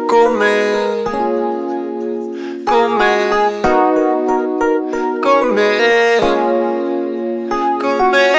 con me, con me, con me, con me.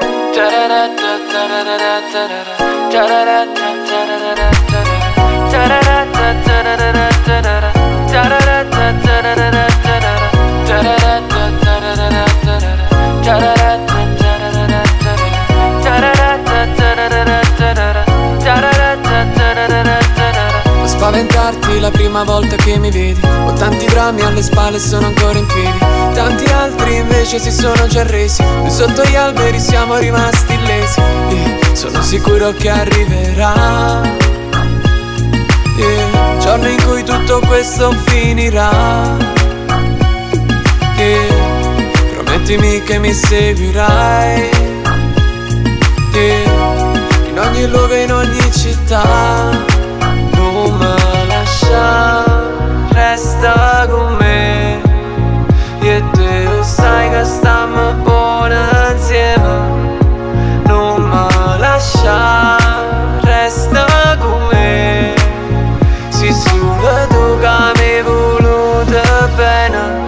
Non spaventarti la prima volta che mi vedi. Ho tanti drammi alle spalle e sono ancora in piedi. Tanti altri invece si sono già resi. Noi sotto gli alberi siamo rimasti illesi. Sono sicuro che arriverà il giorno in cui tutto questo finirà. Promettimi che mi seguirai in ogni luogo e in ogni città. Non mi lascia, resta con me. Io e te lo sai che stiamo buona insieme. Non mi lascia, resta con me. Sei solo tu che mi hai voluto bene.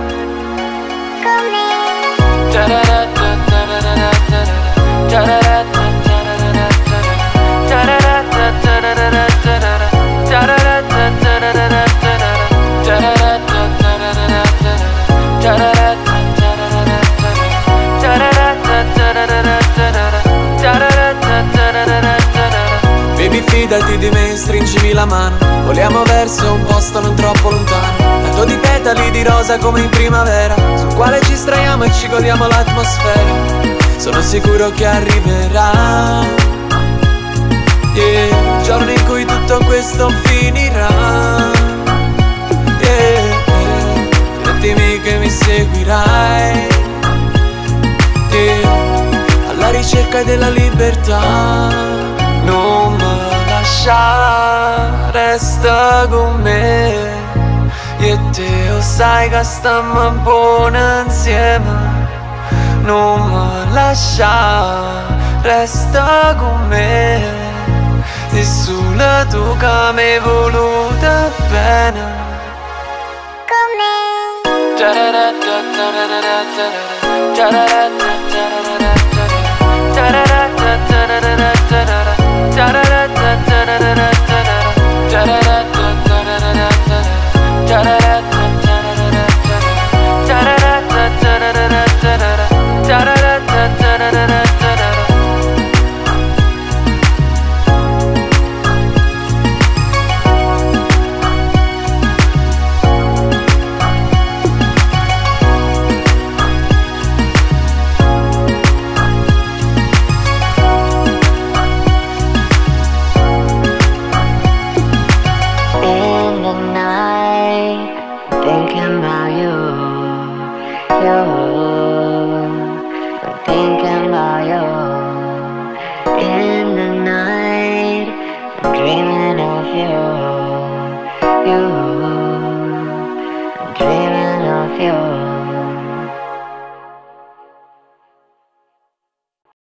Baby, fidati di me, stringimi la mano. Voliamo verso un posto non troppo lontano, fatto di petali di rosa come in primavera, sul quale ci straiamo e ci godiamo l'atmosfera. Sono sicuro che arriverà il giorno in cui tutto questo finirà. Promettimi che mi seguirai alla ricerca della libertà. Non mi lascia, resta con me. Io e te lo sai che stiamo buona insieme. Non mi lascia, resta con me. Sei solo tu che mi hai voluta bene. Thinking about you, I'm thinking about you. In the night, I'm dreaming of you.